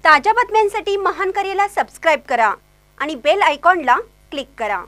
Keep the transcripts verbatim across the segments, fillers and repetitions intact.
ताज्या बातम्यांसाठी महान करेला सबस्क्राइब करा आणि बेल आयकॉनला क्लिक करा।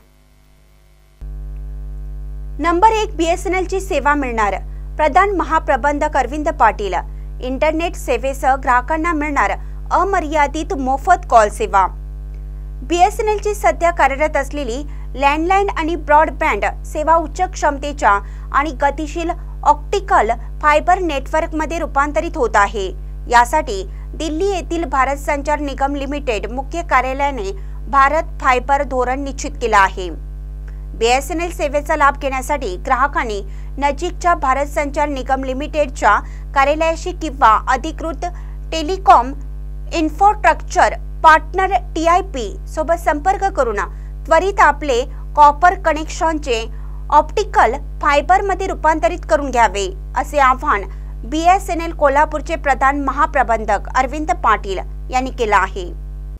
नंबर एक बीएसएनएल ची सेवा मिळणार। प्रधान महाप्रबंधक अरविंद पाटील। इंटरनेट सेवेसह ग्राहकांना मिळणार अमर्यादित मोफत कॉल सेवा। बीएसएनएल ची सध्या कार्यरत असलेली लँडलाईन आणि ब्रॉडबँड सेवा उच्च क्षमतेच्या आणि गतिशील ऑप्टिकल फायबर नेटवर्क मध्ये रूपांतरित होत आहे। यासाठी दिल्ली येथील भारत संचार निगम लिमिटेड मुख्य कार्यालयाने भारत फायबर धोरण निश्चित केला आहे। बीएसएनएल सेवेचा लाभ घेण्यासाठी ग्राहकांनी नजीकच्या भारत संचार निगम लिमिटेडच्या कार्यालयाशी किंवा अधिकृत टेलिकॉम इन्फ्रास्ट्रक्चर पार्टनर टीआयपी सोबत संपर्क करून त्वरित आपले कॉपर कनेक्शनचे ऑप्टिकल फायबर मध्ये रूपांतरित करून घ्यावे, असे आवाहन बीएसएनएल कोल्हापूरचे प्रधान महाप्रबंधक अरविंद पाटील यांनी केले आहे।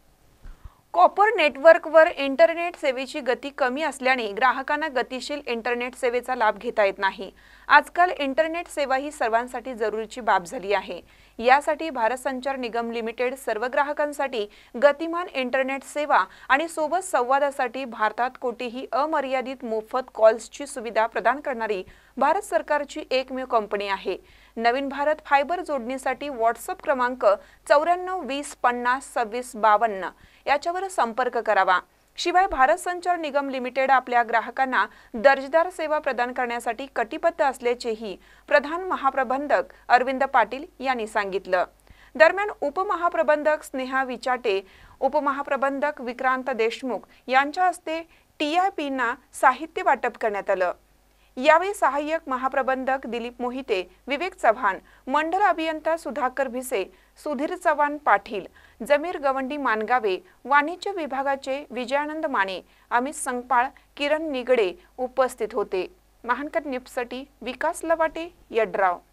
कॉपर नेटवर्कवर इंटरनेट सेवेची गती कमी असल्याने ग्राहकांना गतिशील इंटरनेट सेवेचा लाभ घेता येत नाही। आजकाल इंटरनेट सेवा ही सर्वांसाठी जरुरीची बाब झाली आहे। यासाठी भारत संचार निगम लिमिटेड सर्व ग्राहकांसाठी गतिमान इंटरनेट सेवा आणि सोबत संवादासाठी भारतात कोठेही अमर्यादित मोफत कॉल्सची सुविधा प्रदान करणारी भारत सरकारची एकमेव कंपनी आहे। नवीन भारत फायबर जोडणीसाठी व्हॉट्सअप क्रमांक चौऱ्याण्णव वीस पन्नास सव्वीस बावन्न याच्यावर संपर्क करावा। शिवाय भारत संचार निगम लिमिटेड आपल्या ग्राहकांना दर्जेदार सेवा प्रदान करण्यासाठी कटिबद्ध असल्याचेही प्रधान महाप्रबंधक अरविंद पाटील यांनी सांगितलं। दरम्यान उपमहाप्रबंधक स्नेहा विचाटे, उपमहाप्रबंधक विक्रांत देशमुख यांच्या हस्ते टीआयपीना साहित्य वाटप करण्यात आलं। यावेळी सहाय्यक महाप्रबंधक दिलीप मोहिते, विवेक चव्हाण, मंडल अभियंता सुधाकर भिसे, सुधीर चव्हाण पाटील, जमीर गवंडी मानगावे, वाणिज्य विभागाचे विजयानंद माने, अमित संगपाळ, किरण निगडे उपस्थित होते। महानकर न्यूजसाठी विकास लवाटे, यड्राव।